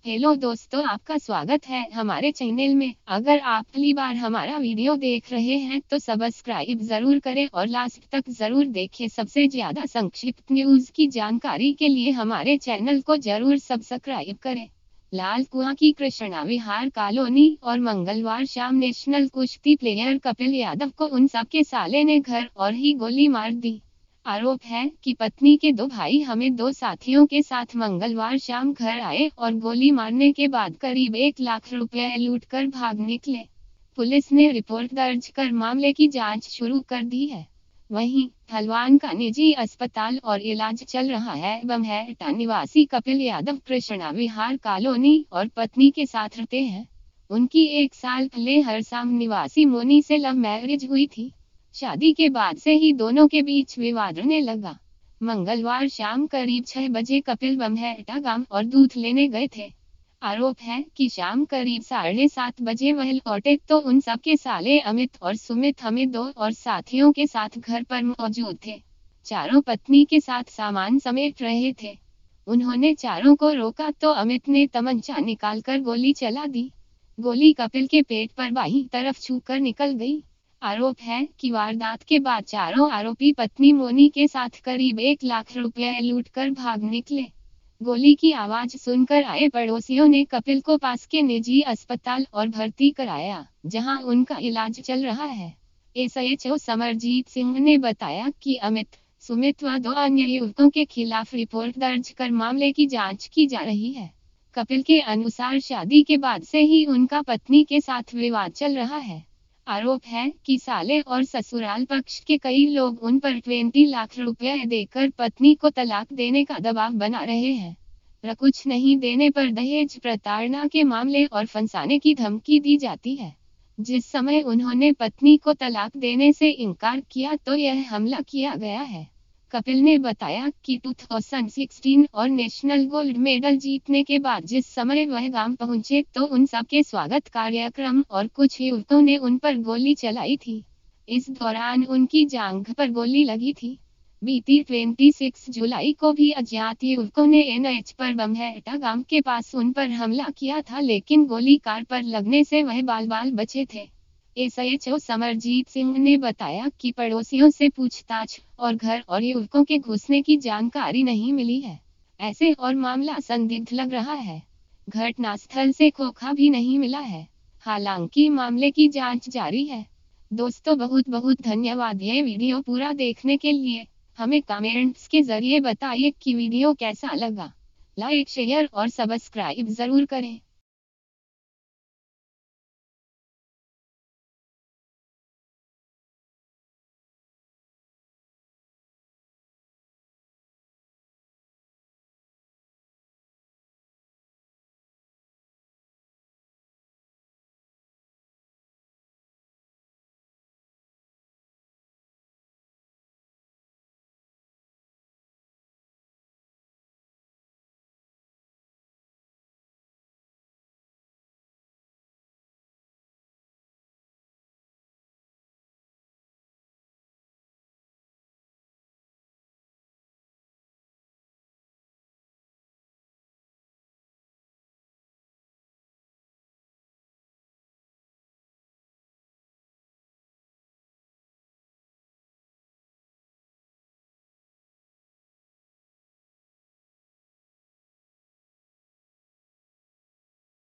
Hello दोस्तों, आपका स्वागत है हमारे चैनल में। अगर आप पहली बार हमारा वीडियो देख रहे हैं तो सब्सक्राइब जरूर करें और लास्ट तक जरूर देखें। सबसे ज्यादा संक्षिप्त न्यूज की जानकारी के लिए हमारे चैनल को जरूर सब्सक्राइब करें। लाल कुआं की कृष्णा विहार कॉलोनी और मंगलवार शाम नेशनल कुश्ती प्लेयर कपिल यादव को उन सबके साले ने घर और ही गोली मार दी। आरोप है कि पत्नी के दो भाई हमें दो साथियों के साथ मंगलवार शाम घर आए और गोली मारने के बाद करीब 1 लाख रुपए लूटकर भाग निकले। पुलिस ने रिपोर्ट दर्ज कर मामले की जांच शुरू कर दी है। वहीं हल्द्वानी का निजी अस्पताल और इलाज चल रहा है। बमहेटा निवासी कपिल यादव कृष्णा विहार कॉलोनी और पत्नी के साथ रहते हैं। उनकी 1 साल पहले हरसाम निवासी मोनी से लव मैरिज हुई थी। शादी के बाद से ही दोनों के बीच विवाद रहने लगा। मंगलवार शाम करीब 6 बजे कपिल बमहेटा गांव और दूध लेने गए थे। आरोप है कि शाम करीब 7:30 बजे वह लौटे तो उन सबके साले अमित और सुमित हमें दो और साथियों के साथ घर पर मौजूद थे। चारों पत्नी के साथ सामान समेट रहे थे। उन्होंने चारों को रोका तो अमित ने तमंचा निकालकर गोली चला दी। गोली कपिल के पेट पर बाईं तरफ छूकर निकल गई। आरोप है कि वारदात के बाद चारों आरोपी पत्नी मोनी के साथ करीब 1 लाख रुपए लूटकर भाग निकले। गोली की आवाज सुनकर आए पड़ोसियों ने कपिल को पास के निजी अस्पताल और भर्ती कराया, जहां उनका इलाज चल रहा है। एसएचओ समरजीत सिंह ने बताया कि अमित, सुमित व दो अन्य युवकों के खिलाफ रिपोर्ट दर्ज कर मामले की जांच की जा रही है। कपिल के अनुसार शादी के बाद से ही उनका पत्नी के साथ विवाद चल रहा है। आरोप है कि साले और ससुराल पक्ष के कई लोग उन पर 20 लाख रुपए देकर पत्नी को तलाक देने का दबाव बना रहे हैं। कुछ नहीं देने पर दहेज प्रताड़ना के मामले और फंसाने की धमकी दी जाती है। जिस समय उन्होंने पत्नी को तलाक देने से इनकार किया तो यह हमला किया गया है। कपिल ने बताया कि 2016 और नेशनल गोल्ड मेडल जीतने के बाद जिस समय वह गांव पहुंचे तो उन सबके स्वागत कार्यक्रम और कुछ युवकों ने उन पर गोली चलाई थी। इस दौरान उनकी जांघ पर गोली लगी थी। बीती 26 जुलाई को भी अज्ञात युवकों ने एनएच पर बमहेटा गांव के पास उन पर हमला किया था, लेकिन गोली कार पर लगने से वह बाल बचे थे। एसएचओ समरजीत सिंह ने बताया कि पड़ोसियों से पूछताछ और घर और युवकों के घुसने की जानकारी नहीं मिली है। ऐसे और मामला संदिग्ध लग रहा है। घटनास्थल से खोखा भी नहीं मिला है। हालांकि मामले की जांच जारी है। दोस्तों, बहुत बहुत धन्यवाद ये वीडियो पूरा देखने के लिए। हमें कमेंट्स के जरिए बताइए कि वीडियो कैसा लगा। लाइक, शेयर और सब्सक्राइब जरूर करें।